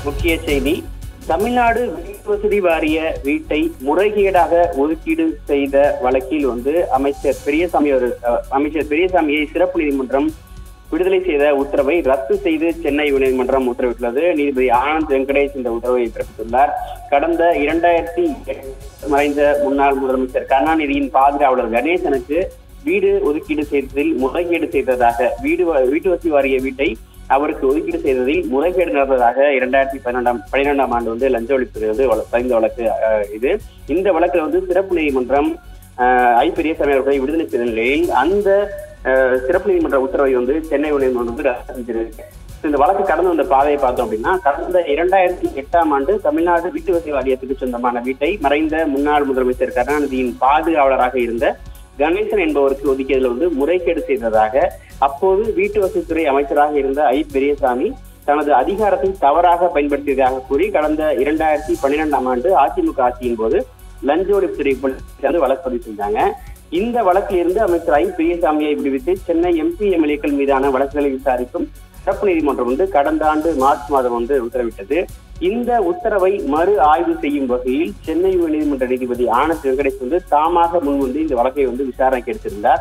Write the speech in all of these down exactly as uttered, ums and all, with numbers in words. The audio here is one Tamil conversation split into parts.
முக்கிய செய்தி. தமிழ்நாடு வீட்டுவசதி வாரிய வீட்டை முறைகேடாக ஒதுக்கீடு செய்த வழக்கில் வந்து அமைச்சர் பெரியசாமி ஒரு அமைச்சர் பெரியசாமியை சிறப்பு நீதிமன்றம் விடுதலை செய்த உத்தரவை ரத்து செய்து சென்னை உயர்நீதிமன்றம் உத்தரவிட்டுள்ளது. நீதிபதி ஆனந்த் வெங்கடேஷ் இந்த உத்தரவை பிறப்பித்துள்ளார். கடந்த இரண்டாயிரத்தி மறைந்த முன்னாள் முதலமைச்சர் கருணாநிதியின் பாதுகாவலர் கணேசனுக்கு வீடு ஒதுக்கீடு செய்ததில் முறைகேடு செய்ததாக வீடு வீட்டு வசதி வாரிய வீட்டை அவருக்கு ஒதுக்கீடு செய்ததில் முறைகேடு நடந்ததாக இரண்டாயிரத்தி பதினெண்டாம் பனிரெண்டாம் ஆண்டு வந்து லஞ்ச ஒழிப்புத்துறை வந்து பதிந்த வழக்கு இது. இந்த வழக்கில் வந்து சிறப்பு நீதிமன்றம் ஐ பெரியசாமி அவர்களை விடுதலை செய்த நிலையில் அந்த சிறப்பு நீதிமன்ற உத்தரவை வந்து சென்னை உயர்நீதிமன்றம் வந்து ரத்து செஞ்சிருக்கு. இந்த வழக்கு கடந்து வந்த பாதையை பார்த்தோம் அப்படின்னா, கடந்த இரண்டாயிரத்தி எட்டாம் ஆண்டு தமிழ்நாடு வீட்டு வசதி வாரியத்துக்கு சொந்தமான வீட்டை மறைந்த முன்னாள் முதலமைச்சர் கருணாநிதியின் பாதுகாவலராக இருந்த கணேசன் என்பவருக்கு ஒதுக்கியதில் வந்து முறைகேடு செய்ததாக அப்போது வீட்டு வசதித்துறை அமைச்சராக இருந்த ஐ பெரியசாமி தனது அதிகாரத்தை தவறாக பயன்படுத்தியதாக கூறி கடந்த இரண்டாயிரத்தி பன்னிரெண்டாம் ஆண்டு அதிமுக ஆட்சியின் போது லஞ்ச ஒழிப்புத்துறை வந்து வழக்கு பதிவு செஞ்சாங்க. இந்த வழக்கில் இருந்து அமைச்சர் ஐ பெரியசாமியை விடுவித்து சென்னை எம்பி எம்எல்ஏக்கள் மீதான வழக்குகளை விசாரிக்கும் சிறப்பு நீதிமன்றம் வந்து கடந்த ஆண்டு மார்ச் மாதம் வந்து உத்தரவிட்டது. இந்த உத்தரவை மறு ஆய்வு செய்யும் வகையில் சென்னை உயர்நீதிமன்ற நீதிபதி ஆனந்த் வெங்கடேஷ் வந்து தாமாக முன் வந்து இந்த வழக்கை வந்து விசாரணைக்கு எடுத்திருந்தார்.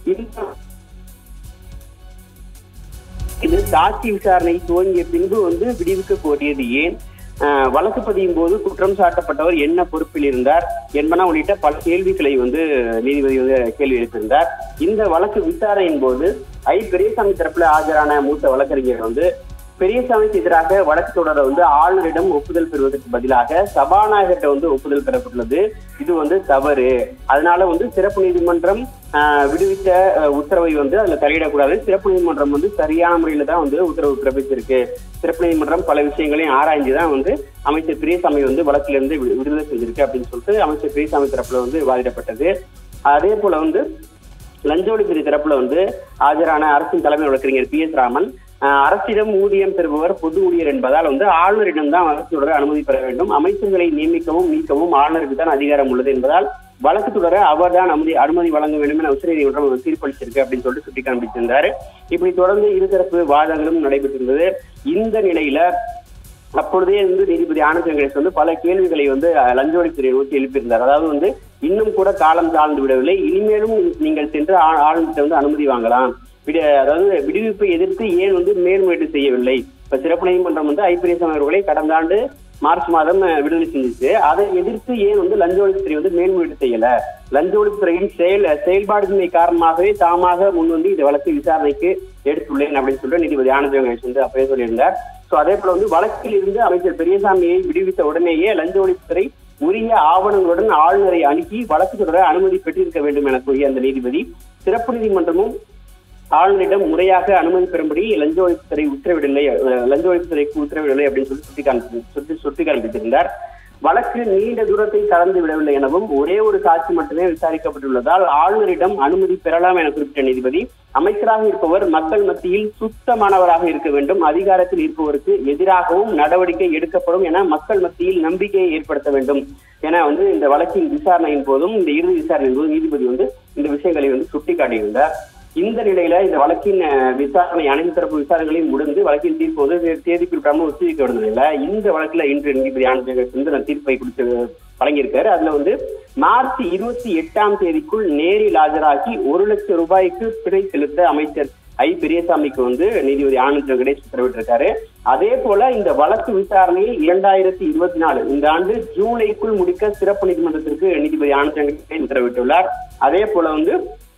இது சாட்சி விசாரணை துவங்கிய பின்பு வந்து விடுவிக்க கோரியது ஏன், வழக்கு பதியும் போது குற்றம் சாட்டப்பட்டவர் என்ன பொறுப்பில் இருந்தார் என்பன உள்ளிட்ட பல கேள்விகளை வந்து நீதிபதி வந்து கேள்வி எழுப்பியிருந்தார். இந்த வழக்கு விசாரணையின் போது ஐ பெரியசாமி தரப்புல ஆஜரான மூத்த வழக்கறிஞர் வந்து பெரியசாமிக்கு எதிராக வழக்கு தொடர வந்து ஆளுநரிடம் ஒப்புதல் பெறுவதற்கு பதிலாக சபாநாயகர்கிட்ட வந்து ஒப்புதல் பெறப்பட்டுள்ளது, இது வந்து தவறு, அதனால வந்து சிறப்பு நீதிமன்றம் விடுவித்த உத்தரவை வந்து அதுல தலையிடக்கூடாது, சிறப்பு நீதிமன்றம் வந்து சரியான முறையில தான் வந்து உத்தரவு பிறப்பிச்சிருக்கு, சிறப்பு நீதிமன்றம் பல விஷயங்களையும் ஆராய்ஞ்சுதான் வந்து அமைச்சர் பெரியசாமி வந்து வழக்கிலிருந்து விடுதலை செஞ்சிருக்கு அப்படின்னு சொல்லிட்டு அமைச்சர் பெரியசாமி தரப்புல வந்து வாதிடப்பட்டது. அதே போல வந்து லஞ்ச ஒழிப்புத்துறை தரப்புல வந்து ஆஜரான அரசின் தலைமை வழக்கறிஞர் பி எஸ் ராமன் அரசிடம் ஊதியம் பெறுபவர் பொது ஊழியர் என்பதால் வந்து ஆளுநரிடம் தான் வழக்கு தொடர அனுமதி பெற வேண்டும், அமைச்சர்களை நியமிக்கவும் நீக்கவும் ஆளுநருக்கு தான் அதிகாரம் உள்ளது என்பதால் வழக்கு தொடர அவர் தான் அனுமதி அனுமதி வழங்க வேண்டும் என உச்சநீதிமன்றம் தீர்ப்பளிச்சிருக்கு அப்படின்னு சொல்லிட்டு சுட்டி காண்பித்திருந்தாரு. இப்படி தொடர்ந்து இருதரப்பு வாதங்களும் நடைபெற்றிருந்தது. இந்த நிலையில அப்பொழுதே வந்து நீதிபதி ஆனந்த் வெங்கடேஷ் வந்து பல கேள்விகளை வந்து லஞ்ச ஒழிப்புத்துறை நோக்கி எழுப்பியிருந்தார். அதாவது வந்து இன்னும் கூட காலம் தாழ்ந்து விடவில்லை, இனிமேலும் நீங்கள் சென்று ஆளுநர்கிட்ட வந்து அனுமதி வாங்கலாம், அதாவது விடுவிப்பை எதிர்த்து ஏன் வந்து மேல்முறையீடு செய்யவில்லை. இப்ப சிறப்பு நீதிமன்றம் வந்து ஐ பெரியசாமி அவர்களை கடந்த ஆண்டு மார்ச் மாதம் விடுதலை செஞ்சிச்சு, அதை எதிர்த்து ஏன் வந்து லஞ்ச ஒழிப்புத்துறை வந்து மேல்முறையீடு செய்யல, லஞ்ச ஒழிப்புத்துறையின் செயல் செயல்பாடுமை காரணமாகவே தாமாக முன் வந்து இந்த வழக்கை விசாரணைக்கு எடுத்துள்ளேன் அப்படின்னு சொல்லிட்டு நீதிபதி ஆனந்த் வெங்கடேஷ் வந்து அப்பவே சொல்லியிருந்தார். சோ அதே போல வந்து வழக்கில் இருந்து அமைச்சர் பெரியசாமியை விடுவித்த உடனேயே லஞ்ச ஒழிப்புத்துறை உரிய ஆவணங்களுடன் ஆளுநரை அணுகி வழக்கு தொடர அனுமதி பெற்றிருக்க வேண்டும் என கூறிய அந்த நீதிபதி சிறப்பு நீதிமன்றமும் ஆளுநரிடம் முறையாக அனுமதி பெறும்படி லஞ்ச ஒழிப்புத்துறை உத்தரவிடவில்லை லஞ்ச ஒழிப்புத்துறைக்கு உத்தரவிடவில்லை அப்படின்னு சொல்லி சுட்டி காண்பி சுட்டி சுட்டி காண்பித்திருந்தார். வழக்கு நீண்ட தூரத்தை கடந்து விடவில்லை எனவும் ஒரே ஒரு சாட்சி மட்டுமே விசாரிக்கப்பட்டுள்ளதால் ஆளுநரிடம் அனுமதி பெறலாம் என குறிப்பிட்ட நீதிபதி அமைச்சராக இருப்பவர் மக்கள் மத்தியில் சுத்தமானவராக இருக்க வேண்டும், அதிகாரத்தில் இருப்பவருக்கு எதிராகவும் நடவடிக்கை எடுக்கப்படும் என மக்கள் மத்தியில் நம்பிக்கையை ஏற்படுத்த வேண்டும் என வந்து இந்த வழக்கின் விசாரணையின் போதும் இந்த இறுதி விசாரணையின் போதும் நீதிபதி வந்து இந்த விஷயங்களை வந்து சுட்டிக்காட்டியிருந்தார். இந்த நிலையில இந்த வழக்கின் விசாரணை அனைத்து தரப்பு விசாரணைகளையும் முடிந்து வழக்கின் தீர்ப்பு வந்து தேதி குறிப்பிடாமல் ஒத்திவைக்க நிலையில இந்த வழக்குல இன்று நீதிபதி ஆனந்த் வந்து தீர்ப்பை கொடுத்து வழங்கியிருக்காரு. அதுல வந்து மார்ச் இருபத்தி எட்டாம் தேதிக்குள் நேரில் ஆஜராகி ஒரு லட்சம் ரூபாய்க்கு பிணை செலுத்த அமைச்சர் ஐ பெரியசாமிக்கு வந்து நீதிபதி ஆனந்த் வெங்கடேஷ் உத்தரவிட்டிருக்காரு. அதே போல இந்த வழக்கு விசாரணையை இரண்டாயிரத்தி இருபத்தி நாலு இந்த ஆண்டு ஜூலைக்குள் முடிக்க சிறப்பு நீதிமன்றத்திற்கு நீதிபதி ஆனந்த் வெங்கடேஷ் உத்தரவிட்டுள்ளார். அதே போல வந்து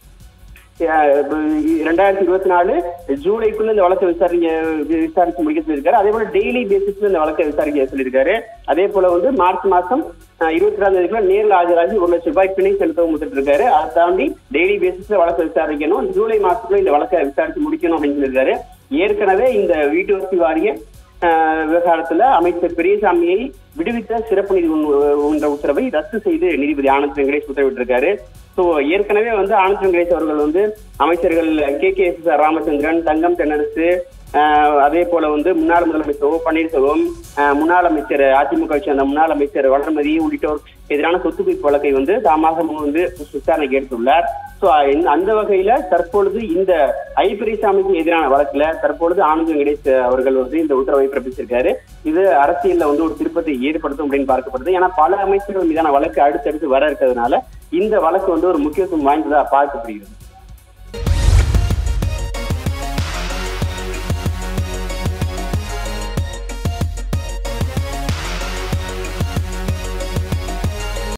இரண்டாயிரத்தி இருபத்தி நாலு ஜூலைக்குள்ள இந்த வழக்கை விசாரிக்க விசாரிச்சு முடிக்க சொல்லியிருக்காரு. அதே போல டெய்லி பேசிஸ்ல இந்த வழக்கை விசாரிக்க சொல்லியிருக்காரு. அதே போல வந்து மார்ச் மாசம் இருபத்தி ரெண்டாம் தேதிக்குள்ள நேரில் ஆஜராகி ஒரு லட்சம் ரூபாய் பிணை செலுத்தவும் கொடுத்துட்டு இருக்காரு. அதை தாண்டி டெய்லி பேசிஸ்ல வழக்கை விசாரிக்கணும், ஜூலை மாசத்துக்குள்ள இந்த வழக்கை விசாரிச்சு முடிக்கணும் அப்படின்னு சொல்லியிருக்காரு. ஏற்கனவே இந்த வீட்டு வசதி வாரிய விவகாரத்துல அமைச்சர் பெரியசாமியை விடுவித்த சிறப்பு நீதிமன்ற உத்தரவை ரத்து செய்து நீதிபதி ஆனந்த் வெங்கடேஷ் உத்தரவிட்டிருக்காரு. ஸோ ஏற்கனவே வந்து ஆனந்த் வெங்கடேஷ் அவர்கள் வந்து அமைச்சர்கள் K K S S Ramachandran, Thangam Thennarasu, அதே போல வந்து முன்னாள் முதலமைச்சர் ஓ பன்னீர்செல்வம், முன்னாள் அமைச்சர் அதிமுக சேர்ந்த முன்னாள் அமைச்சர் வளர்மதி உள்ளிட்டோர் எதிரான சொத்து குவிப்பு வழக்கை வந்து தாமாக வந்து விசாரணைக்கு எடுத்துள்ளார். சோ அந்த வகையில தற்பொழுது இந்த ஐ பெரியசாமிக்கு எதிரான வழக்குல தற்பொழுது ஆனந்த் வெங்கடேஷ் அவர்கள் வந்து இந்த உத்தரவை பிறப்பிச்சிருக்காரு. இது அரசியல்ல வந்து ஒரு திருப்பத்தை ஏற்படுத்தும் அப்படின்னு பார்க்கப்படுது. ஏன்னா பல அமைச்சர்கள் மீதான வழக்கு அடுத்தடுத்து வர இருக்கிறதுனால இந்த வழக்கு வந்து ஒரு முக்கியத்துவம் வாய்ந்ததா பார்க்கப்படுகிறது.